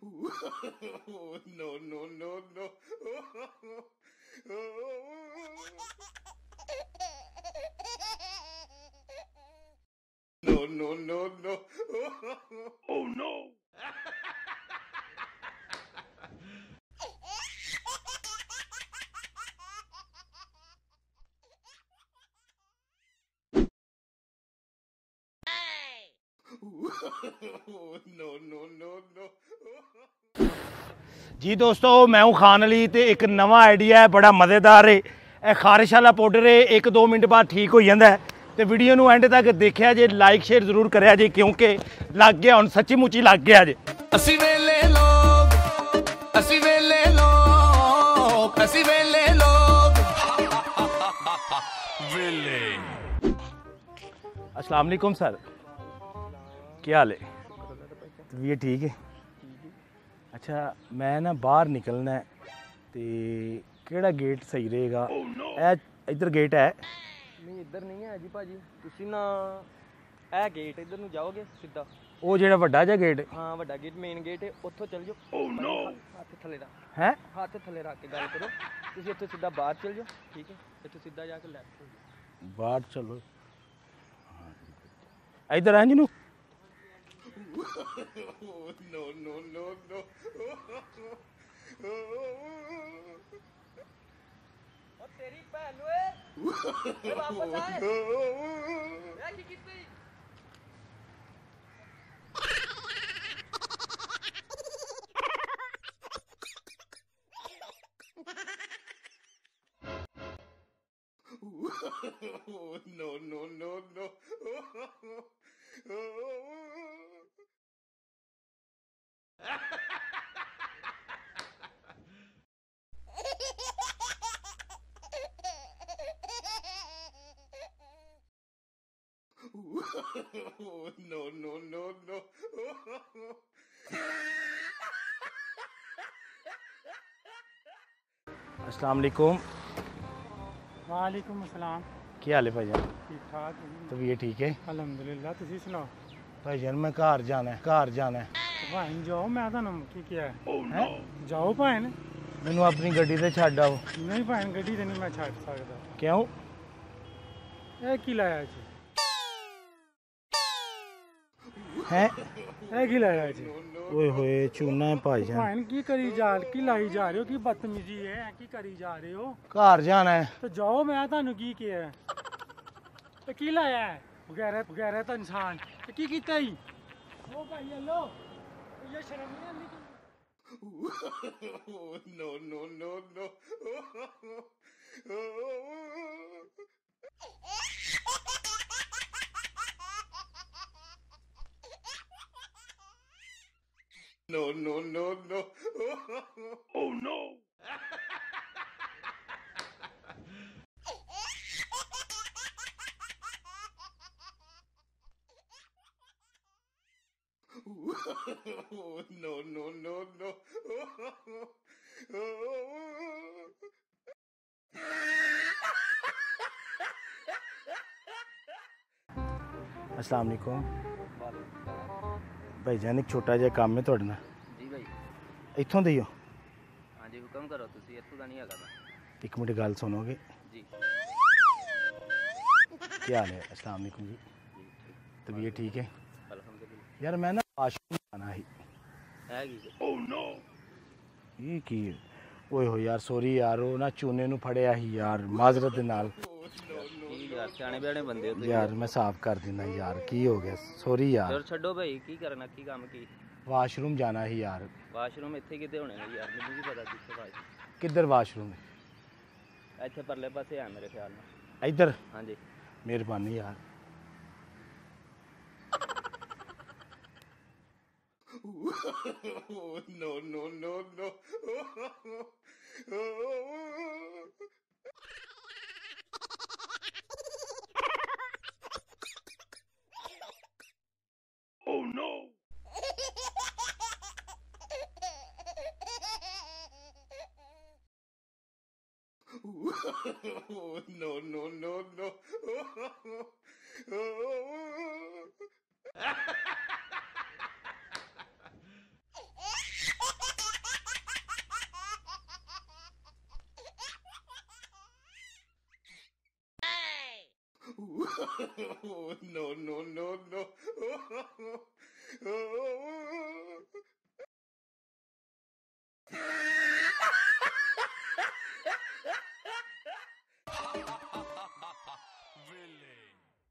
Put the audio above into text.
No, no, no, no. No, no, no, no. Oh no. No, no, no, no. जी दोस्तों मैं हूं खान अली ते एक नवा आइडिया है बड़ा मज़ेदार है ਇਹ ਖਾਰਿਸ਼ ਵਾਲਾ ਪਾਊਡਰ ਹੈ 1-2 ਮਿੰਟ ਬਾਅਦ ਠੀਕ ਹੋ ਜਾਂਦਾ ਹੈ ਤੇ ਵੀਡੀਓ ਨੂੰ ਐਂਡ ਤੱਕ ਦੇਖਿਆ ਜੇ ਲਾਈਕ ਸ਼ੇਅਰ ਜ਼ਰੂਰ ਕਰਿਆ ਜੇ ਕਿਉਂਕਿ ਲੱਗ ਗਿਆ ਹੁਣ ਸੱਚੀ ਮੁੱਚੀ ਲੱਗ ਗਿਆ ਜੇ ਅਸੀਂ ਵੇਲੇ ਲੋਕ ਅਸੀਂ ਵੇਲੇ ਲੋਕ ਅਸੀਂ ਵੇਲੇ ਲੋਕ ਵੇਲੇ अस्सलाम वालेकुम सर क्या हाल है तबीयत ठीक है अच्छा मैं ना बाहर निकलना है तो ਕਿਹੜਾ ਗੇਟ ਸਹੀ ਰਹੇਗਾ ਇਹ ਇੱਧਰ ਗੇਟ ਹੈ ਨਹੀਂ ਇੱਧਰ ਨਹੀਂ ਹੈ ਜੀ ਭਾਜੀ ਤੁਸੀਂ ਨਾ ਇਹ ਗੇਟ ਇੱਧਰ ਨੂੰ ਜਾਓਗੇ ਸਿੱਧਾ ਉਹ ਜਿਹੜਾ ਵੱਡਾ ਜਿਹਾ ਗੇਟ ਹਾਂ ਵੱਡਾ ਗੇਟ ਮੇਨ ਗੇਟ ਹੈ ਉੱਥੋਂ ਚੱਲ ਜਾਓ ਹੱਥ ਥੱਲੇ ਰੱਖ ਹੈ ਹੱਥ ਥੱਲੇ ਰੱਖ ਕੇ ਗੱਲ ਕਰੋ ਤੁਸੀਂ ਇੱਥੋਂ ਸਿੱਧਾ ਬਾਹਰ ਚੱਲ ਜਾਓ ਠੀਕ ਹੈ ਇੱਥੋਂ ਸਿੱਧਾ ਜਾ ਕੇ ਲੈਫਟ ਹੋ ਜਾਓ ਬਾਹਰ ਚਲੋ ਇੱਧਰ ਆਂ ਜਿਹਨੂੰ No, no, no, no. ਉਹ ਤੇਰੀ ਭੈਣ ਓਏ ਵਾਪਸ ਆ ਇਹ ਕੀ ਕੀਤੀ No, no, no, no. No, no, no, no. अस्सलाम वालेकुम वालेकुम अस्सलाम ਕੀ ਹਾਲ ਹੈ ਭਾਈਜਾਨ ठीक ठाक है ਤਬੀयत ठीक है अलहमदुलिल्लाह ਤੁਸੀਂ ਸੁਣਾਓ ਭਾਈਜਾਨ ਮੈਂ ਘਰ ਜਾਣਾ ਹੈ ਭਾਈ ਜਾਓ ਮੈਂ ਤੁਹਾਨੂੰ ਕੀ ਕਿਹਾ ਹੈ ਜਾਓ ਭਾਈ ਮੈਨੂੰ ਆਪਣੀ ਗੱਡੀ ਤੇ ਛੱਡ ਆਓ ਨਹੀਂ ਭਾਈ ਗੱਡੀ ਤੇ ਨਹੀਂ ਮੈਂ ਛੱਡ ਸਕਦਾ ਕਿਉਂ ਇਹ ਕੀ ਲਾਇਆ ਜੀ ਹੈ ਇਹ ਕੀ ਲਾਇਆ ਜੀ ਓਏ ਹੋਏ ਚੂਨਾ ਹੈ ਭਾਈਜਾਨ ਭਾਈ ਕੀ ਕਰੀ ਜਾ ਕੀ ਲਾਈ ਜਾ ਰਹੇ ਹੋ ਕੀ ਬਦਤਮੀਜ਼ੀ ਹੈ ਕੀ ਕਰੀ ਜਾ ਰਹੇ ਹੋ ਘਰ ਜਾਣਾ ਹੈ ਤੇ ਜਾਓ ਮੈਂ ਤੁਹਾਨੂੰ ਕੀ ਕਿਹਾ ਤੇ ਕੀ ਲਾਇਆ ਹੈ ਵਗੈਰਾ ਤਾਂ ਇਨਸਾਨ ਤੇ ਕੀ ਕੀਤਾ ਹੀ ਉਹ ਭਾਈ ਹਲੋ ਇਹ ਸ਼ਰਮ ਨਹੀਂ ਆਉਂਦੀ No, no, no, no. No, no, no, no. Oh no. No, no, no, no. अस्सलाम वालेकुम ਭਾਈਜਾਨ ਇੱਕ ਛੋਟਾ ਜਿਹਾ ਕੰਮ ਹੈ ਤੁਹਾਡੇ ਨਾਲ ਜੀ ਭਾਈ ਇੱਥੋਂ ਦੇ ਹੀ ਹੋ ਹਾਂਜੀ ਹੁਕਮ ਕਰੋ ਤੁਸੀਂ ਇੱਥੋਂ ਦਾ ਨਹੀਂ ਹੈਗਾ ਮੈਂ ਇੱਕ ਮਿੰਟ ਗੱਲ ਸੁਣੋਗੇ ਜੀ ਕੀ ਹਾਲ ਹੈ अस्सलाम वालेकुम जी ਜੀ ਠੀਕ तबीयत ठीक है ਅਲਹਮਦੁਲਿल्लाह यार मैं ना वाशरूम जाना ही ਹੈ ਕੀ Oh no. ये की ओए हो यार सॉरी यार वो ना चूने ਨੂੰ ਫੜਿਆ ਹੀ ਯਾਰ ਮਾਜ਼ਰਤ ਦੇ ਨਾਲ ਕੀ ਯਾਰ ਸਿਆਣੇ ਬਿਆਣੇ ਬੰਦੇ ਹੋ ਤੁਸੀਂ ਯਾਰ ਮੈਂ ਸਾਫ਼ ਕਰ ਦਿੰਦਾ ਯਾਰ ਕੀ ਹੋ ਗਿਆ ਸੌਰੀ ਯਾਰ ਚਲੋ ਛੱਡੋ ਭਾਈ ਕੀ ਕਰਨਾ ਕੀ ਕੰਮ ਕੀ ਵਾਸ਼ਰੂਮ ਜਾਣਾ ਹੀ ਯਾਰ ਵਾਸ਼ਰੂਮ ਇੱਥੇ ਕਿਤੇ ਹੋਣੇ ਨੇ ਯਾਰ ਮੈਨੂੰ ਵੀ ਪਤਾ ਕਿੱਥੇ ਵਾਸ਼ਰੂਮ ਕਿੱਧਰ ਵਾਸ਼ਰੂਮ ਇੱਥੇ ਪਰਲੇ ਪਾਸੇ ਆ ਮੇਰੇ ਖਿਆਲ ਨਾਲ ਇੱਧਰ ਹਾਂਜੀ ਮਿਹਰਬਾਨੀ ਯਾਰ No, no, no, no. Oh no. No, no, no, no. No, no, no, no.